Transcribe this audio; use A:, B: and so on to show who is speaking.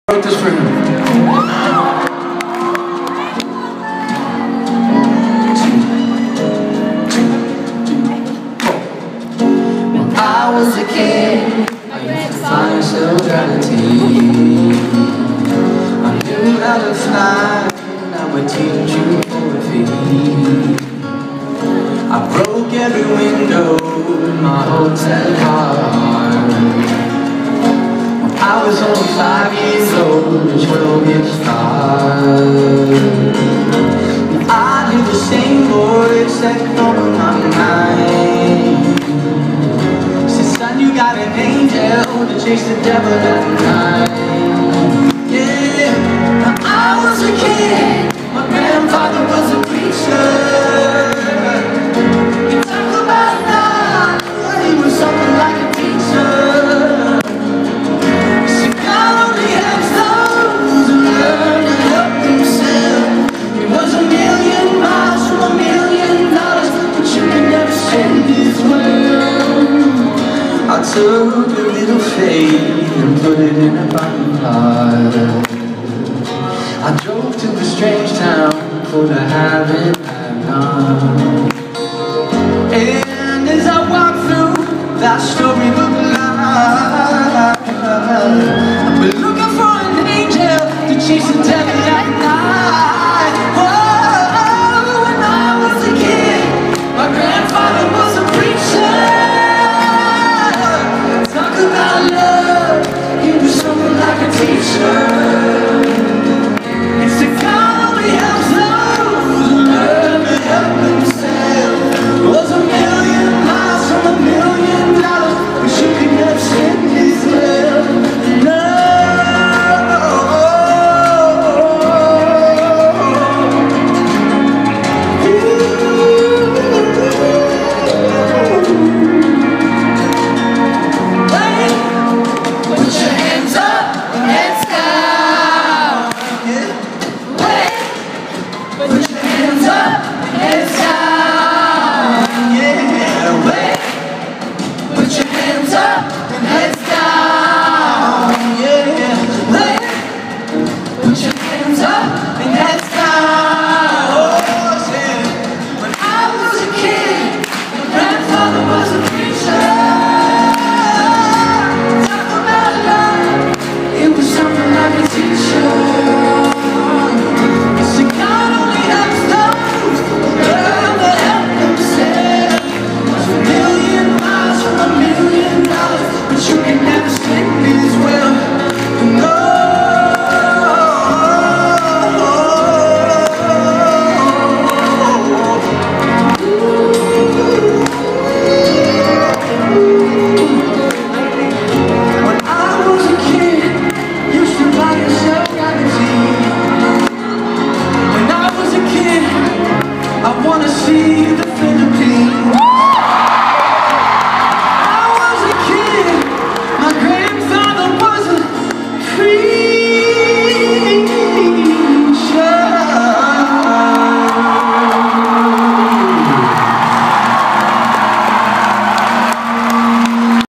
A: wrote this for him. When I was a kid, I used to find neutrality. I knew how to fly, and I would teach you poetry. I broke every window in my hotel car. I was only 5 years old, a 12-inch star. I hear the same voice echo in my mind. Said, son, you got an angel to chase the devil at night. Yeah, now I was a kid, my grandfather was a preacher. He talked about God, he was something like a teacher. I took a little faith and put it in a bottom pot. I drove to a strange town for the have and have not. And as I walked through that storybook line, I've been looking for an angel to chase the devil at night. Whoa, when I was a kid, my grandfather was a preacher. I wanna see the